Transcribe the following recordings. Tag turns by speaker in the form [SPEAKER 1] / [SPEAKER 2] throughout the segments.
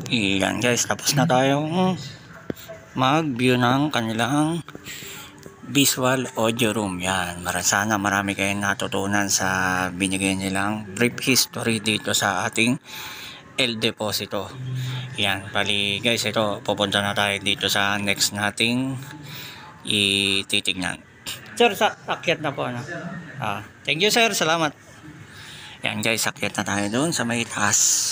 [SPEAKER 1] Iyan guys, tapos na tayong mag-view ng kanilang visual audio room. Yan, sana marami kayong natutunan sa binigay nilang brief history dito sa ating El Deposito. Yan, bali guys, ito pupunta na tayo dito sa next nating ititignan. Sir, sa akyat na po ano. Thank you sir, salamat. Yan guys, akyat na tayo doon sa may taas.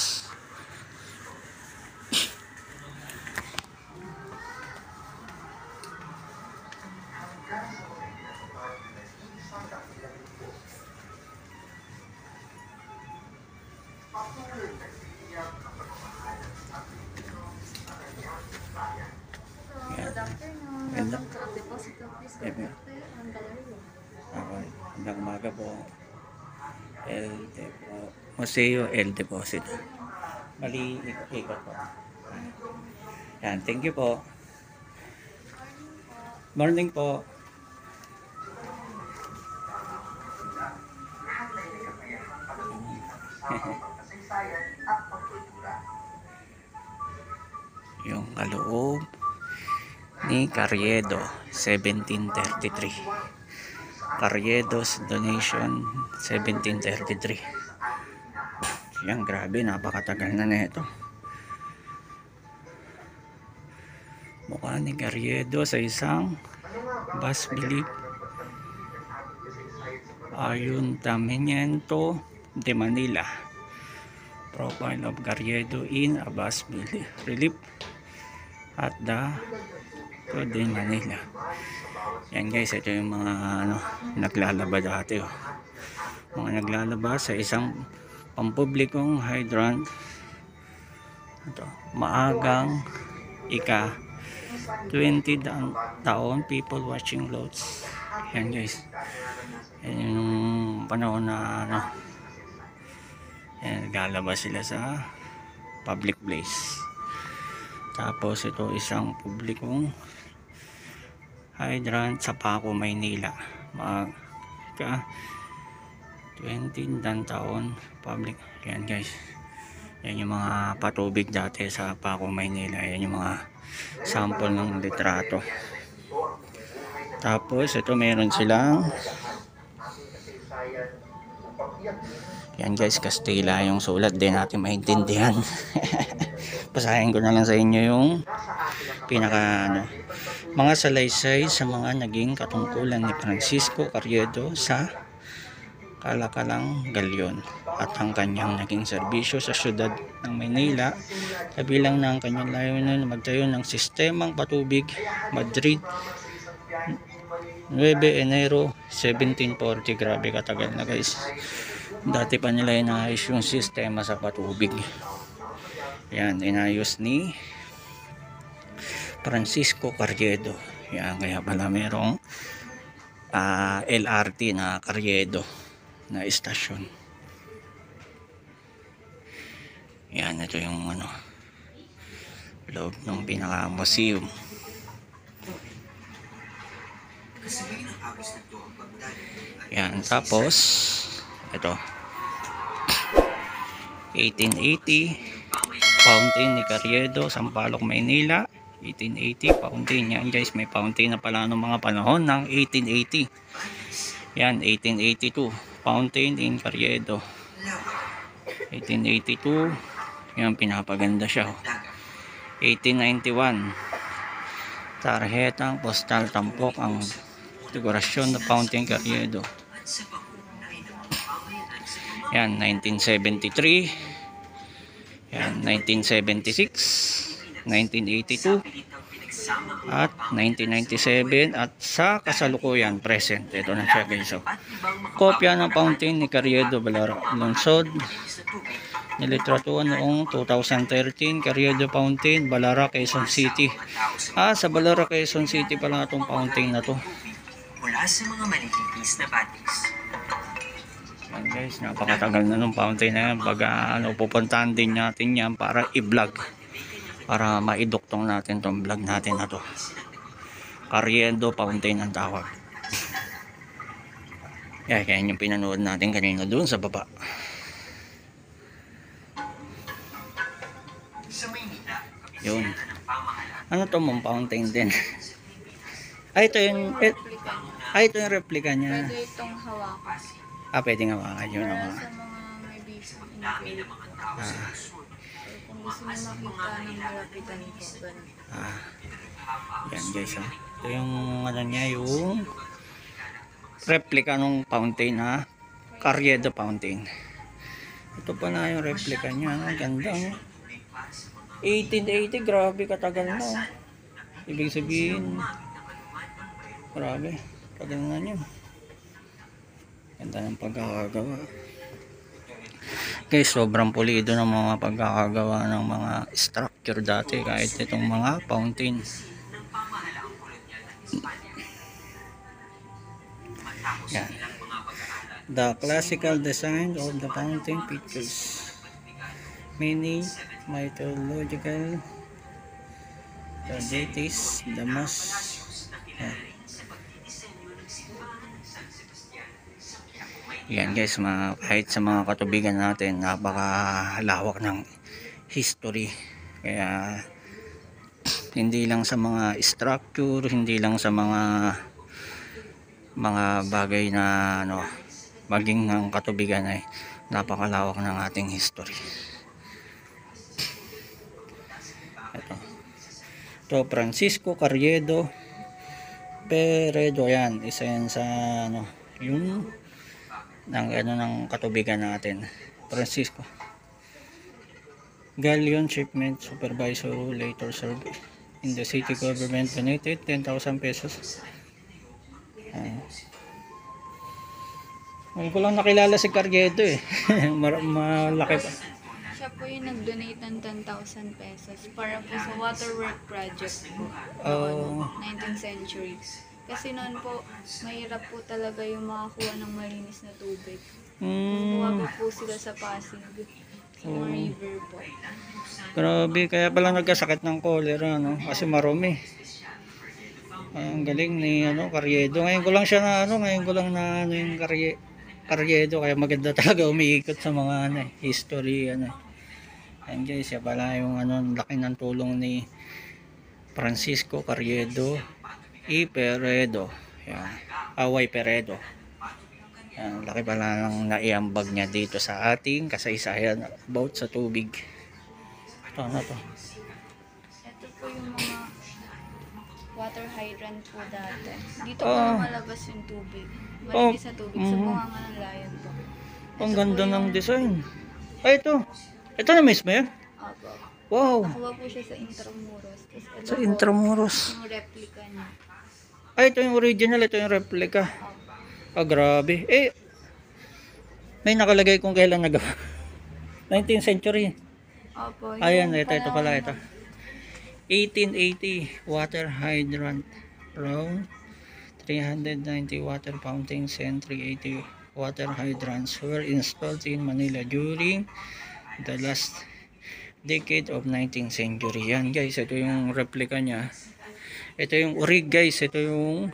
[SPEAKER 1] Magandang umaga po. Museo El Deposito. Bali, ikot po. Yan, thank you po. Morning po. Yung kaloob ni Carriedo, 1733. Carriedo's donation, 1733. Yan, grabe, napakatagal na nito. Mukha ni Carriedo sa isang bas bilib. Ayuntamiento de Manila. Profile of Carriedo in a bas relief at the de Manila. Yan guys, ito yung mga naglalaba dati mga naglalaba sa isang pampublikong hydrant. Ito, maagang ika 20 taon, people watching loads. Yan guys, yan yung panahon na yan, naglalaba sila sa public place. Tapos ito isang publikong hydrant sa Paco, Maynila. Mga 20 taon public. Yan guys, yan yung mga patubig dati sa Paco, Maynila. Yan yung mga sample ng litrato. Tapos ito meron silang yan guys, Kastila yung sulat, din natin maintindihan. Basahin ko na lang sa inyo yung pinaka mga salaysay sa mga naging katungkulan ni Francisco Carriedo sa Kalakalang Galyon at ang kanyang naging serbisyo sa syudad ng Maynila, kabilang ng kanyang layunin na magtayo ng sistemang patubig. Madrid, 9 Enero 1740. Grabe katagal na guys, dati pa nila inayos yung sistema sa patubig. Yan, inayos ni Francisco Carriedo. Yan, kaya pala merong LRT na Carriedo na istasyon. Yan, ito yung loob ng pinaka museum. Yan, tapos ito 1880 fountain ni Carriedo, Sampaloc, Maynila. 1880 fountain. Yan guys, may fountain na pala ng mga panahon ng 1880. Yan, 1882 fountain in Carriedo. 1882 yan, pinapaganda siya. 1891 tarhetang postal tampok ang dekorasyon ng fountain Carriedo. Yan, 1973. Yan, 1976, 1982 at 1997 at sa kasalukuyan present. Ito na siya guys. Kopya ng fountain ni Carriedo Balara Lungsod, nilitrato noong 2013. Carriedo Fountain, Balara, Quezon City. Sa Balara, Quezon City pala itong fountain na to. Mula sa mga malilinis na batis. Yan guys, napakatagal na nung fountain na yan. Baga pupuntahan din natin yan para i-vlog, para maiduktong natin tong vlog natin na to. Carriedo Fountain ang tawag. Yan, kaya yung pinanood natin kanina doon sa baba. Yun. Ano to, mong fountain din? Ay, ito yung
[SPEAKER 2] Replica niya.
[SPEAKER 1] ay, ito yung replica niya.
[SPEAKER 2] Pwede itong hawakan.
[SPEAKER 1] Pwedeng hawakan yun.
[SPEAKER 2] Para sa mga may vision impaired po. So, kung gusto niyo makita ng malapitan po, ganun.
[SPEAKER 1] Yan guys. Ito yung ano niya, yung replica ng fountain ha. Carriedo fountain. Ito pa na yung replica niya. Ang ganda. No? 1880, grabe katagal na. Ibig sabihin, grabe, tagal na niya. Ganda ng pagkakagawa. Guys, sobrang pulido ng mga pagkakagawa ng mga structure dati, kahit itong mga fountain. Yan. The classical design of the fountain features many mythological deities, the mas yan guys, kahit sa mga katubigan natin, napakalawak ng history. Kaya hindi lang sa mga structure, hindi lang sa mga bagay na ano, maging ang katubigan ay napakalawak ng ating history. Ito Francisco Carriedo Peredo, yan isa yan sa ano, yung ng katubigan natin. Francisco Galleon Shipment Supervisor who later served in the city government, donated 10,000 pesos. Ngayon ko lang nakilala si Carriedo eh. Malaki pa.
[SPEAKER 2] Siya po yung nag-donate ng 10,000 pesos para po sa waterwork project po.
[SPEAKER 1] Oh.
[SPEAKER 2] 19th century. Kasi noon po, mahirap po talaga yung makakuha ng malinis na tubig. Bumabi po sila sa Pasig, sa river po.
[SPEAKER 1] Grabe, kaya pala nagkasakit ng cholera, no? Kasi marumi. Ang galing ni Carriedo. Ngayon ko lang siya ngayon ko lang na yung Carriedo, kaya maganda talaga umiikot sa mga history Ayan guys, siya pala yung laki ng tulong ni Francisco Carriedo y Peredo. Yan. Away Peredo. Yan, laki pala ng naiambag niya dito sa ating kasaysayan about sa tubig. Ito to.
[SPEAKER 2] Ito po yung mga water hydrant po dati. Dito po lumalabas yung tubig. Malinis sa tubig. Sa bunganga ng layon po.
[SPEAKER 1] Ang ganda ng design. Ay, ito. Ito na mismo yan?
[SPEAKER 2] Opo.
[SPEAKER 1] Wow.
[SPEAKER 2] Nakuha po siya sa Intramuros. Ito
[SPEAKER 1] Sa
[SPEAKER 2] po,
[SPEAKER 1] Intramuros.
[SPEAKER 2] yung replica niya.
[SPEAKER 1] Ay, ito yung original. Ito yung replica. Grabe. May nakalagay kung kailan nagawa. 19th century.
[SPEAKER 2] Opo.
[SPEAKER 1] Ayan, ito pala ito. 1880 water hydrant round 390 water fountains and 380 water hydrants were installed in Manila during the last decade of 19th century. Yan guys, ito yung replica niya. Ito yung orig guys, ito yung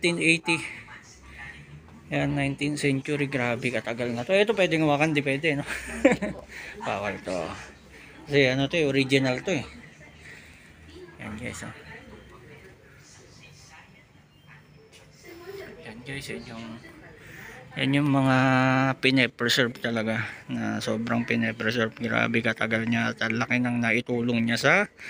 [SPEAKER 1] 1880. Yan, 19th century. Grabe, katagal na to. Ito pwedeng hawakan, di pwede, no? Bawal to. Kasi to, original to eh. Yan guys, Yan guys, yan yung mga pine-preserve talaga, na sobrang pine-preserve. Grabe, katagal niya at laki ng naitulong niya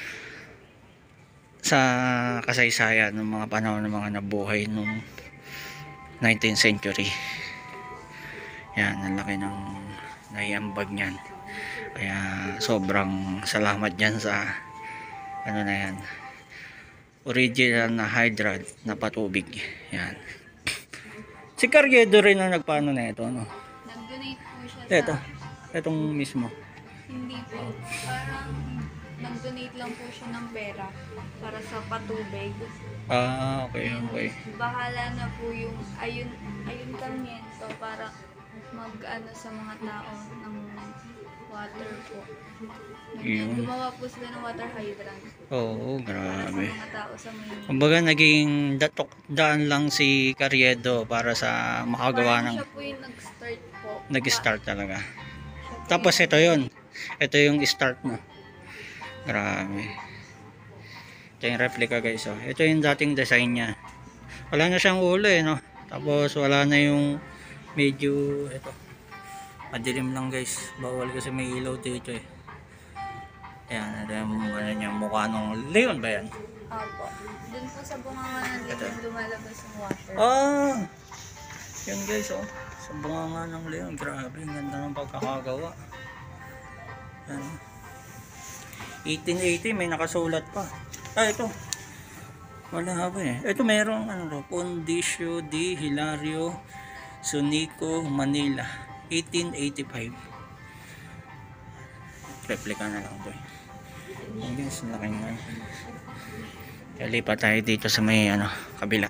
[SPEAKER 1] sa kasaysayan ng mga panahon ng mga nabuhay nung 19th century. Yan, ang laki ng naiambag niyan. Kaya sobrang salamat dyan sa na yan, original na hydrant na patubig. Yan. Si Carriedo rin ang nagpaano na ito, no?
[SPEAKER 2] Nag-donate po siya
[SPEAKER 1] Ito, itong mismo.
[SPEAKER 2] Hindi po. Parang nag-donate lang po siya ng pera para sa patubig.
[SPEAKER 1] Okay.
[SPEAKER 2] Bahala na po yung ayun Sarmiento para mag-ano sa mga tao ng water po. Gumawa po sila ng water hydrant.
[SPEAKER 1] Oo, grabe.
[SPEAKER 2] Para sa mga tao sa Maynila.
[SPEAKER 1] Kumbaga naging daan lang si Carriedo para sa makagawa ng
[SPEAKER 2] Siya po yung nag-start po.
[SPEAKER 1] nag-start talaga. Tapos ito yung start mo. Grabe. Ito yung replica guys. Oh. Ito yung dating design niya. Wala na siyang ulo eh, no? Tapos wala na yung medyo, ito. Madilim lang guys. Bawal kasi may ilaw dito eh. Ayan, ito yung mukha ng leon ba yan?
[SPEAKER 2] Opo. Dun po sa bunganga nandito lumalabas yung water.
[SPEAKER 1] Ah! Yan guys, oh. Sa bunganga ng leon. Grabe, ang ganda ng pagkakagawa. Yan. 1880, may nakasulat pa. Ah, ito. Wala ba eh. Ito merong ano to, Pondicio di Hilario Sunico, Manila. 1885. Replica na lang to eh. Ang guys, laki nga. Kaya lipat tayo dito sa may ano, kabila.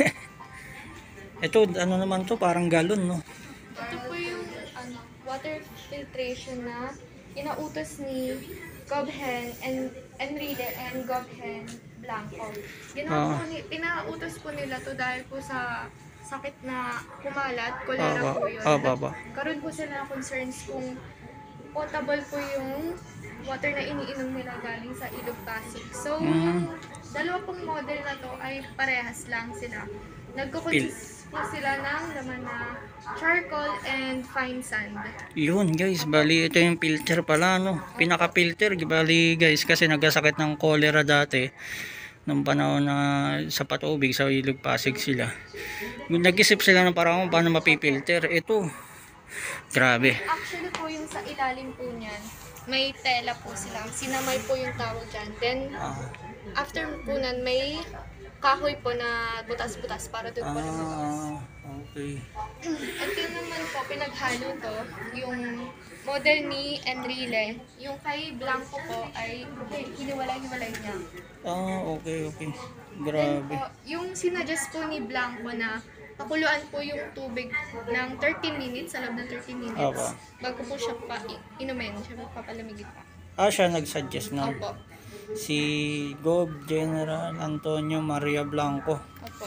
[SPEAKER 1] Ito, ano naman to, parang galon, no?
[SPEAKER 3] Ito po yung water filtration na inautos ni Gobhen and Enrique and Gobhen Blanco. Pinautos po nila to dahil po sa sakit na kumalat, kolera po yun. Karoon po sila ng concerns kung potable po yung water na iniinom nila galing sa Ilog Pasig. So, yung dalawa pong model na to ay parehas lang sila. Nagko-consist po sila ng laman na charcoal and fine sand.
[SPEAKER 1] Yun guys, bali ito yung filter pala, no? Pinaka-filter, bali guys, kasi nagkasakit ng cholera dati. Nung panahon na sa patubig, sa Ilog Pasig sila. Nag-isip sila ng parang paano mapipilter. Ito, grabe.
[SPEAKER 3] Actually po yung sa ilalim po niyan, may tela po sila. Sinamay po yung tawag dyan. Then, after po nun, may kahoy po na butas-butas para doon po lumabas.
[SPEAKER 1] Okay.
[SPEAKER 3] Ito naman po, pinaghalo to, yung model ni Enrile. Yung kay Blanco po ay hiniwalay-hiwalay niya.
[SPEAKER 1] Okay.
[SPEAKER 3] Then
[SPEAKER 1] Grabe.
[SPEAKER 3] po, yung sinadjust po ni Blanco na pakuluan po yung tubig ng 30 minutes, sa loob ng 30 minutes. Bago po siya inumin, siya papalamigin pa.
[SPEAKER 1] Siya nag-suggest na.
[SPEAKER 3] Opo.
[SPEAKER 1] Si Gov General Antonio Maria Blanco.
[SPEAKER 3] Opo.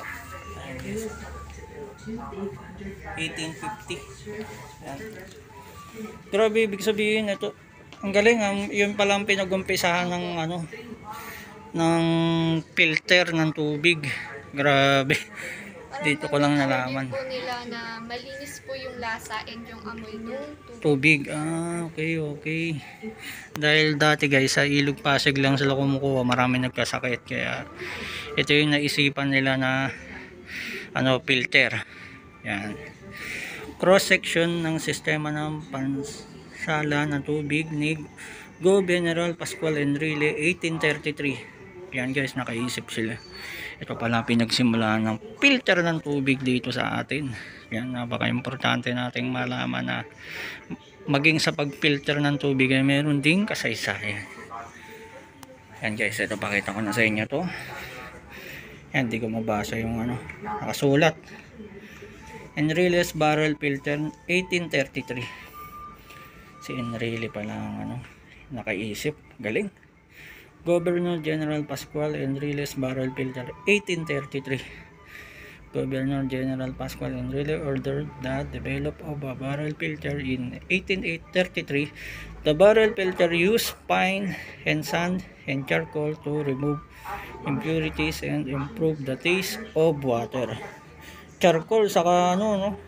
[SPEAKER 1] 1850. Yan. Grabe, ibig sabihin ito. Ang galing, yun pala ang pinag-umpisahan ng ano, ng filter ng tubig. Grabe. Dito ko lang nalaman.
[SPEAKER 3] Po nila na malinis po yung lasa and yung amoy ng
[SPEAKER 1] Tubig.
[SPEAKER 3] tubig.
[SPEAKER 1] Okay. Dahil dati guys, sa Ilog Pasig lang sila kumukuha, marami nagkasakit. Kaya ito yung naisipan nila na ano, filter. Yan. Cross section ng sistema ng pansala ng tubig ni Go General Pascual Enrile 1833. Yan guys, nakaisip sila. Ito pala pinagsimulaan ng filter ng tubig dito sa atin. Yan, napaka-importante nating malaman na maging sa pag-filter ng tubig ay meron ding kasaysayan. Yan guys, ito pakita ko na sa inyo to. Yan, di ko mabasa yung ano, nakasulat. Enrile's Barrel Filter 1833. Si Enrile pala ang ano, nakaisip. Galing. Governor General Pascual Enrile's Barrel Filter 1833. Governor General Pascual Enrile ordered the develop of a barrel filter in 1833. The barrel filter used pine and sand and charcoal to remove impurities and improve the taste of water. Charcoal saka ano, no?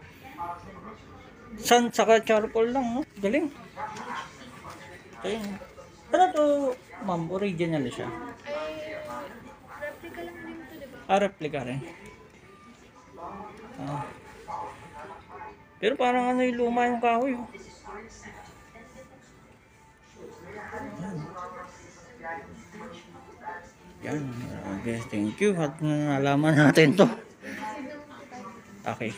[SPEAKER 1] Sand saka charcoal lang, no? Galing. Ayun. Ano to, ma'am? Original siya?
[SPEAKER 3] Ay, replica lang din ito, diba?
[SPEAKER 1] Replica rin. Pero parang ano yung luma yung kahoy. Oh. Yan. Okay, thank you. At nalaman natin to. Okay.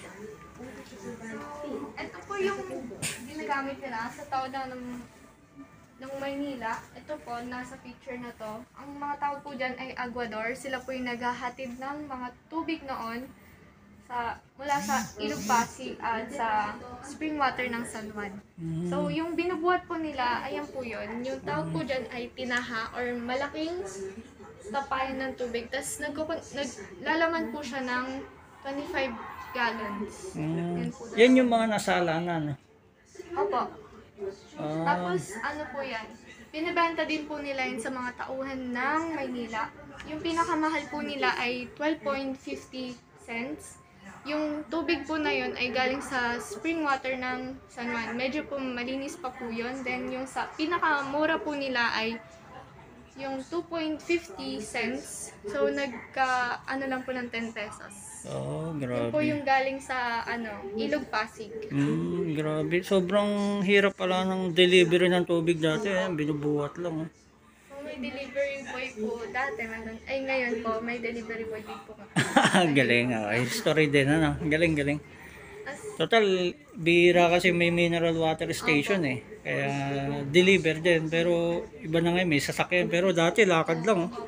[SPEAKER 3] Ito po yung ginagamit nila sa tao ng Maynila. Ito po, nasa picture na to. Ang mga tao po dyan ay aguador. Sila po yung naghahatid ng mga tubig noon mula sa Ilog Pasig at sa spring water ng San Juan. So, yung binubuhat po nila, ayan po yun. Yung tawag po dyan ay tinaha or malaking tapayan ng tubig. Tapos naglalaman po siya ng 25 gallons. Yan po.
[SPEAKER 1] Yan yung mga nasala na, no?
[SPEAKER 3] Opo. Tapos, ano po yan? Binibenta din po nila yun sa mga tauhan ng Maynila. Yung pinakamahal po nila ay 12.50 cents. Yung tubig po na yun ay galing sa spring water ng San Juan. Medyo po malinis pa po yun. Then yung sa pinakamura po nila ay yung 2.50 cents. So ano lang po ng 10 pesos.
[SPEAKER 1] Oh,
[SPEAKER 3] Yun po
[SPEAKER 1] grabe.
[SPEAKER 3] yung galing sa Ilog Pasig.
[SPEAKER 1] Grabe. Sobrang hirap pala ng delivery ng tubig dati. Binubuhat lang.
[SPEAKER 3] Kung may delivery boy po dati, ngayon po may delivery boy din po.
[SPEAKER 1] Galing. History din. Galing, galing.
[SPEAKER 3] As,
[SPEAKER 1] Total, bihira kasi may mineral water station Kaya deliver din. Pero iba na ngayon, may sasakyan. Pero dati lakad lang.
[SPEAKER 3] opo.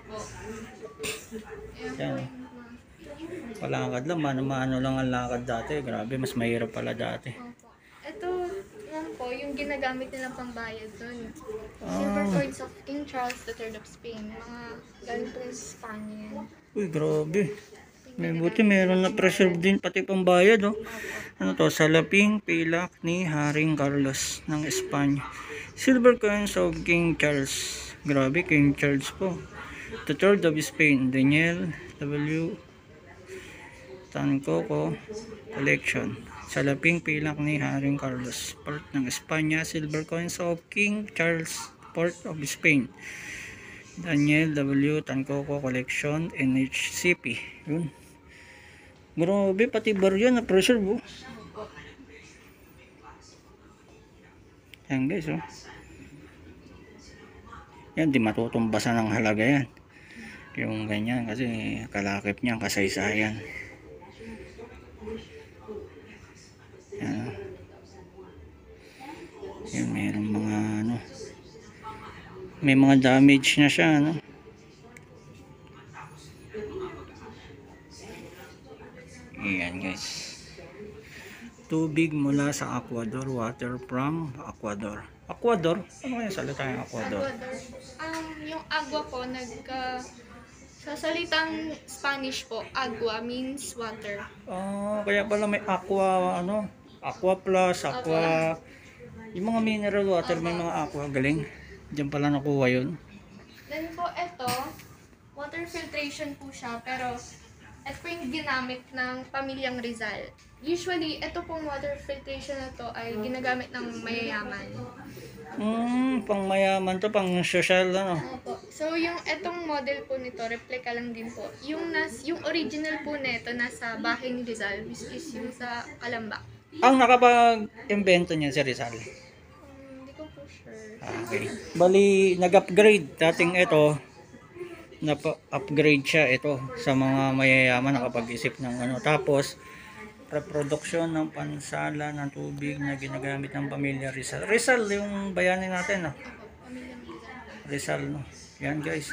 [SPEAKER 1] Yan. Palakad lang. Mano-mano lang ang lakad dati. Grabe, mas mahirap pala dati.
[SPEAKER 3] Opo. Ito lang po, yung ginagamit nilang pambayad doon. Silver coins of King Charles III of Spain. Mga galing po sa Spanya yan.
[SPEAKER 1] Uy, grabe. May buti meron na preserve din pati pambayad. Ano to? Salaping pilak ni Haring Carlos ng Espanya. Silver coins of King Charles. Grabe, King Charles po. The Third of Spain. Daniel W. Tancoco Collection. Salaping pilak ni Haring Carlos. Port ng Espanya. Silver coins of King Charles. Port of Spain. Daniel W. Tancoco Collection. NHCP. Yun. Grabe, pati barya na preserve. Yan guys. Yan, di matutumbasan ng halaga yan. Yung ganyan kasi kalakip niyan, kasaysayan. Yan. Yan, mayroong mga may mga damage na siya, Ayan guys. Tubig mula sa Ecuador, water from Ecuador. Ecuador? Ano kaya salita yung Ecuador?
[SPEAKER 3] Yung agua po, sa salitang Spanish po, agua means water.
[SPEAKER 1] Kaya pala may aqua, aqua plus, aqua, yung mga mineral water, may mga aqua, galing. Diyan pala nakuha yun.
[SPEAKER 3] Then po, ito, water filtration po siya, pero ito po yung ginamit ng pamilyang Rizal. Usually, ito pong water filtration na to ay ginagamit ng mayayaman.
[SPEAKER 1] Pang mayaman to, pang social,
[SPEAKER 3] Opo. So, yung etong model po nito, replica lang din po. Yung original po nito nasa bahay ni Rizal, which is yung sa Calamba.
[SPEAKER 1] Ang nakapag-invento niya si Rizal.
[SPEAKER 3] Hindi ko po sure.
[SPEAKER 1] Okay. Bali, nag-upgrade. Dating ito, upgrade siya ito sa mga mayayaman nakapag-isip ng Tapos, reproduksyon ng pansala ng tubig na ginagamit ng pamilya Rizal. Rizal, yung bayani natin, Rizal, Yan guys,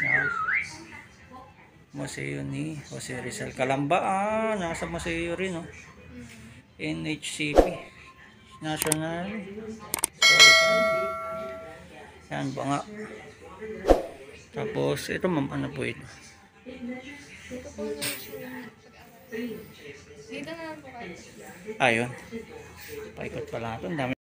[SPEAKER 1] museo ni Jose Rizal. Calamba, nasa museo rin, NHCP, National Historical. Yan ba nga. Tapos, ito ano po ito?
[SPEAKER 3] Dito po na siya pag-aral. Dito na lang po kayo.
[SPEAKER 1] Ayun. Paikot pala ito. Ang dami.